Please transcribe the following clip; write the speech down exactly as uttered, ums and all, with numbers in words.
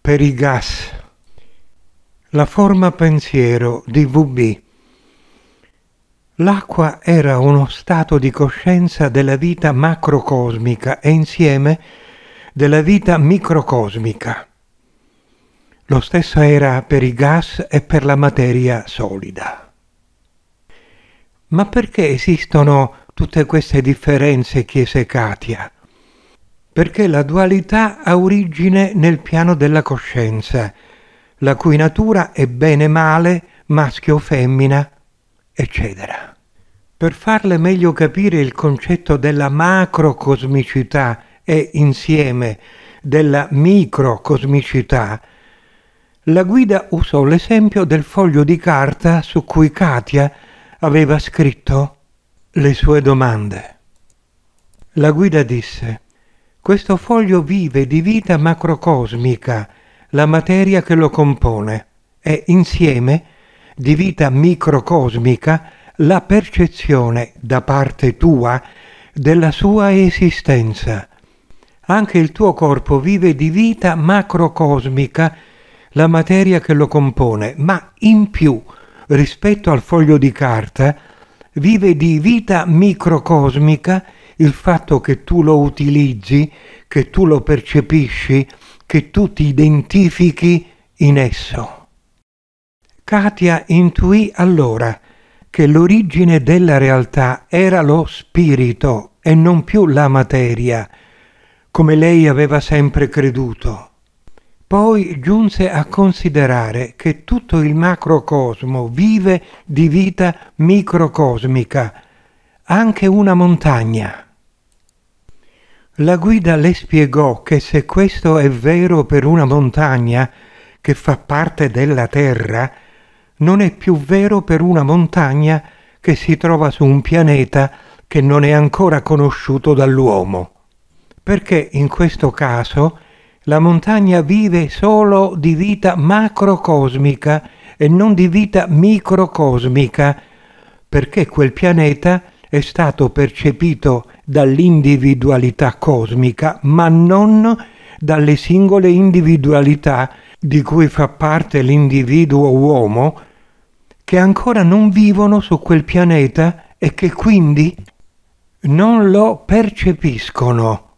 per i gas. La forma pensiero di V B. L'acqua era uno stato di coscienza della vita macrocosmica e insieme della vita microcosmica. Lo stesso era per i gas e per la materia solida. Ma perché esistono tutte queste differenze, chiese Katia? Perché la dualità ha origine nel piano della coscienza, la cui natura è bene male, maschio o femmina, eccetera. Per farle meglio capire il concetto della macrocosmicità e insieme della microcosmicità, la guida usò l'esempio del foglio di carta su cui Katia aveva scritto le sue domande. La guida disse: questo foglio vive di vita macrocosmica la materia che lo compone e insieme di vita microcosmica la percezione da parte tua della sua esistenza. Anche il tuo corpo vive di vita macrocosmica la materia che lo compone, ma in più, rispetto al foglio di carta, vive di vita microcosmica il fatto che tu lo utilizzi, che tu lo percepisci, che tu ti identifichi in esso. Katia intuì allora che l'origine della realtà era lo spirito e non più la materia, come lei aveva sempre creduto. Poi giunse a considerare che tutto il macrocosmo vive di vita microcosmica, anche una montagna. La guida le spiegò che se questo è vero per una montagna che fa parte della terra, non è più vero per una montagna che si trova su un pianeta che non è ancora conosciuto dall'uomo. Perché in questo caso la montagna vive solo di vita macrocosmica e non di vita microcosmica, perché quel pianeta è stato percepito dall'individualità cosmica, ma non dalle singole individualità di cui fa parte l'individuo uomo, che ancora non vivono su quel pianeta e che quindi non lo percepiscono.